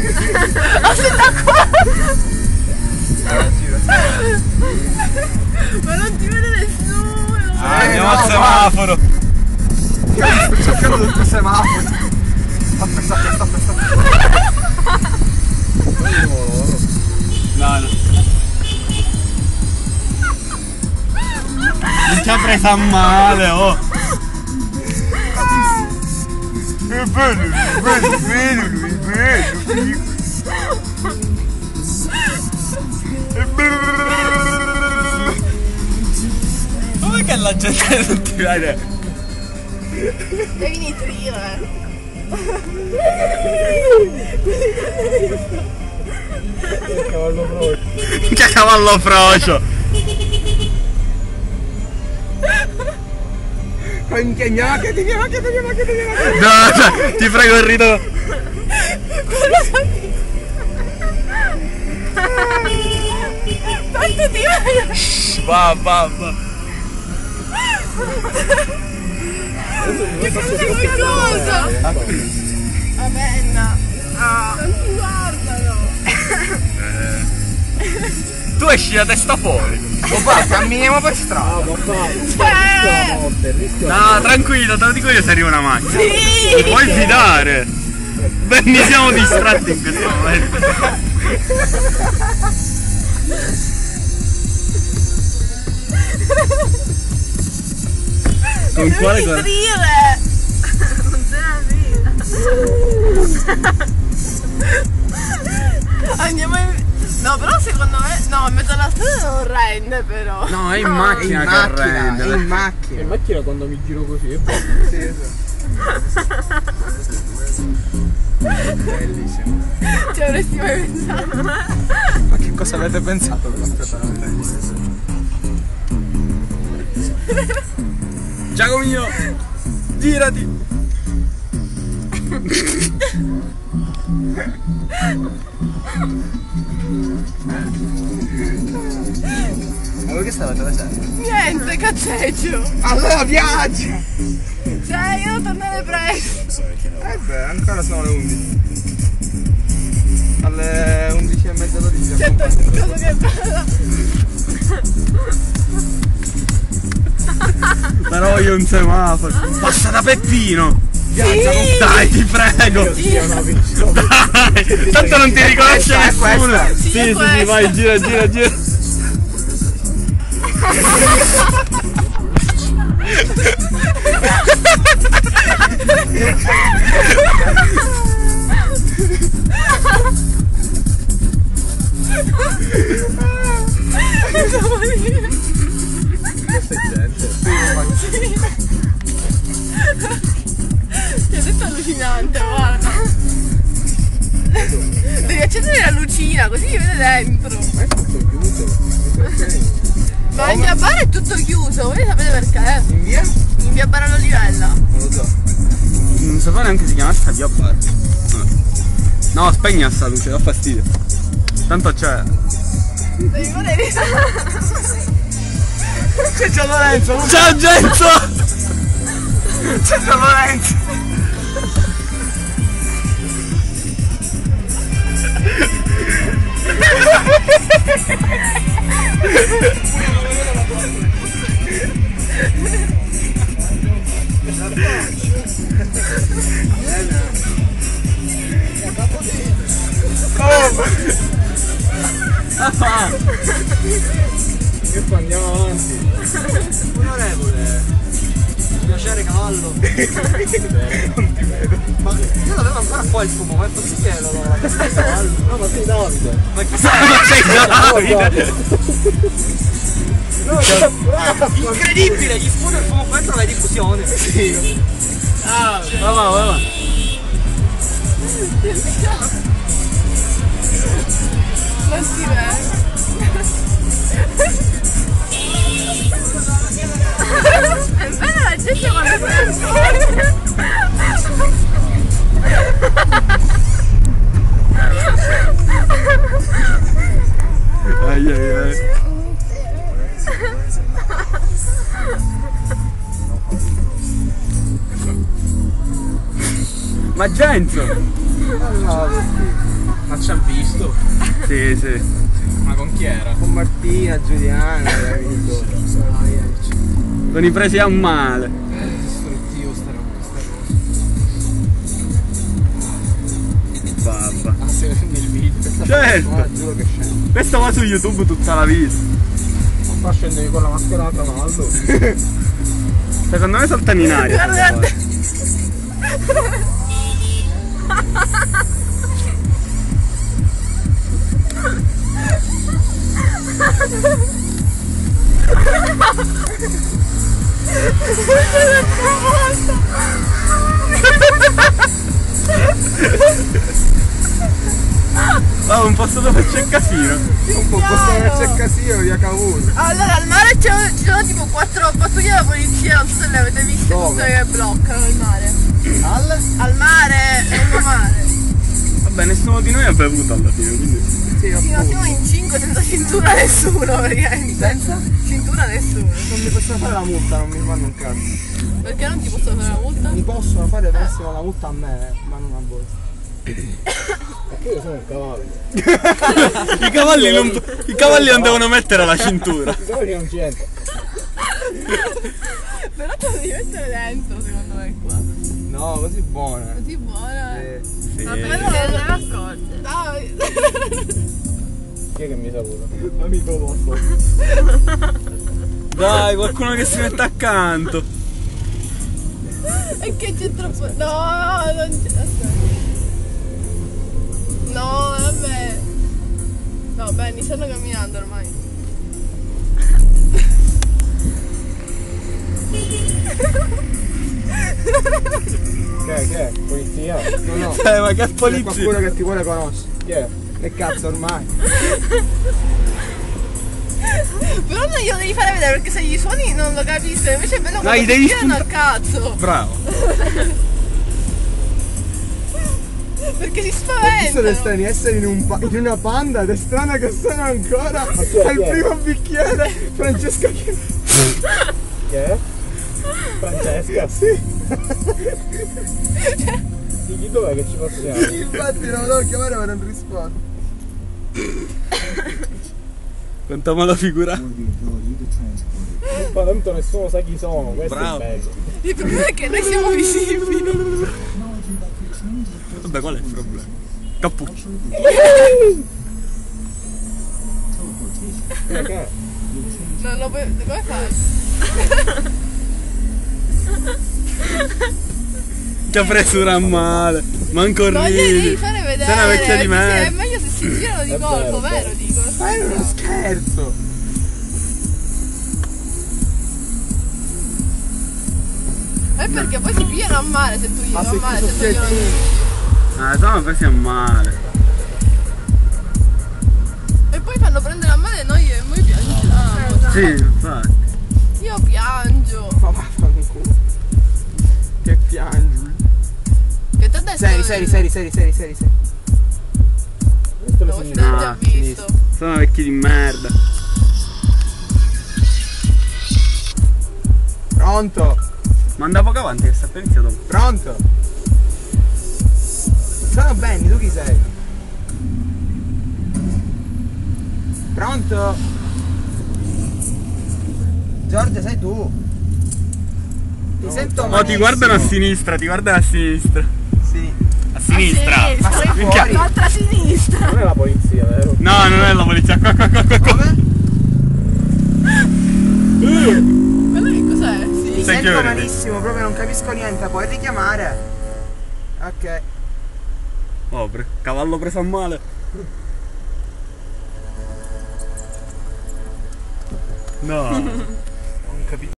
Aspetta qua! Ma non ti vede nessuno! Andiamo al semaforo! Sto cercando tutto il semaforo! Stop! No. Non ci ha presa a male, oh! È bello! Come che la gente non ti vede? Devi nitrire! Che cavallo frocio! Andiamo! No, cioè, ti prego il rito! Tanto ti vedo! Va! Che cosa? Vabbè, no! Non ti guardano! Tu esci la testa fuori! Papà, camminiamo per strada! No, tranquillo, te lo dico io se arriva una macchina! Sì! Ti puoi fidare! Beh, mi siamo distratti in questo momento! Con quale cosa? Non c'è la vita! Andiamo in... No, però secondo me... No, in mezzo alla strada non rende però. No, è in macchina che rende. È in macchina. In macchina quando mi giro così. Sì, esatto. Bellissimo. Ci avresti mai pensato? Ma che cosa avete pensato per Giacomino, girati! Ma voi che stavate facendo? Niente, cazzeggio! Allora viaggia! Cioè, io devo tornare presto! Beh, ancora sono le 11. Alle 11:30 12. Sento cosa che bella! Però voglio un semaforo! Passa da Peppino! Viaggia, Sì! Dai, ti prego! Dai! Tanto non ti riconosce nessuno! Sì, Sì, è sì, questa. vai, gira! Ti ho detto allucinante, guarda! Devi accendere la lucina, così si vede dentro! Ma in via Bar è tutto chiuso, voi sapete perché? In via? In via Barano Livella! Non lo so. Non sapevo neanche si chiamasse via bar. No, spegna sta luce, dà fastidio. Tanto c'è. Devi vedere! C'è Gian Lorenzo! Ciao Genzo! C'è Gian Lorenzo! Che fa, andiamo avanti. Onorevole! Piacere cavallo. Non ti vedo. Ma io l'avevo ancora qua il fumo, ma è possibile la testa di cavallo? No, ma sei Davide. Ma chi Ma sei? sei Davide! Incredibile, gli sputa il fumo dentro la diffusione. Sì. Ah, Va. Non si vede! È bella la gente quando Ai. Ma Genzo! Ma ci ha visto? Sì, sì. Ma con chi era? Con Martina, Giuliano, amico. Sono i presi a male. Distruttivo sta roba. Babba. Ah, se vedi il video. Certo. Giuro che scende. Questo va su YouTube tutta la vita. Non fa scendere con la maschera a cavallo. Secondo me saltano in aria. Guardate. Ah, un posto dove c'è casino. Un po' postare c'è casino, via Cavour. Allora, al mare ci sono tipo 4 pattuglie della polizia, non so se le avete viste, Dove? tutte che bloccano il mare. Al mare, lungomare. Vabbè, nessuno di noi ha bevuto alla fine, quindi. Sì, Sì, ma siamo in 5 senza cintura nessuno, praticamente. Senza? Cintura nessuno. Non mi possono fare la multa, non mi fanno un cazzo. Perché non ti posso fare la multa? Mi possono fare benissimo la multa a me, ma non a voi. Perché io sono un cavallo. I cavalli non devono mettere la cintura. I cavalli non ci entrano. Però te lo devi mettere dentro, secondo me, qua. No, così buona. Così buona. Sì. Ma perché non le raccolte? Dai. Chi è che mi saluta? Amico vostro. Dai, qualcuno che si mette accanto. E che c'è troppo... No, non c'è... Aspetta. No, vabbè. No, Benny, stanno camminando ormai. Che è? Polizia? No, no. Ma che C'è polizia? qualcuno che ti vuole conoscere. Chi è? Che cazzo ormai? Però non glielo devi fare vedere perché se gli suoni non lo capiscono. Invece è bello No, quando gli devi ti tirano al cazzo. Bravo. Ho Perché si visto spaventano. le strani essere in una panda ed è strana che sono ancora al primo bicchiere. Francesca che... Chi è? Francesca? Sì. Digli dov'è che ci passiamo? Infatti non lo devo chiamare ma non rispondo. Quanta mala figura. Ma tanto nessuno sa chi sono, questo Bravo. è bello. Il problema è che noi siamo visibili. Vabbè, qual è il problema? Cappuccio. Che? Non lo puoi... Come fai? Che presura a male. Manco Non glieli devi ridi. fare vedere. Sei una vecchia di perché me. È meglio se si girano di colpo, vero? Dico. Ma è uno scherzo! È perché poi si pigliano a male se tu gli Ma vai a se male, chi se tu glielo soffietti? Ah, siamo presi a male. E poi fanno prendere a male noi e noi piangiamo. Sì, infatti. Io piangio. Ma vaffanculo. Che piangi. Che ti ho detto? Seri. Lo si l'ha già Ah, visto. Sono vecchi di merda. Pronto? Ma andavo poco avanti che sta appena iniziato. Pronto? Sono Benny, tu chi sei? Pronto? Giorgio, sei tu? Ti sento Oh, ti malissimo. guardano a sinistra, ti guardano a sinistra. Sì. A sinistra. Ma sei Minchia. fuori? L'altra sinistra. Non è la polizia, vero? No, non è la polizia. Qua. Come? Quello che cos'è? Sì. Mi Sai che sento ore? malissimo, proprio non capisco niente, puoi richiamare? Ok. Oh, cavallo preso a male. No. Non capisco.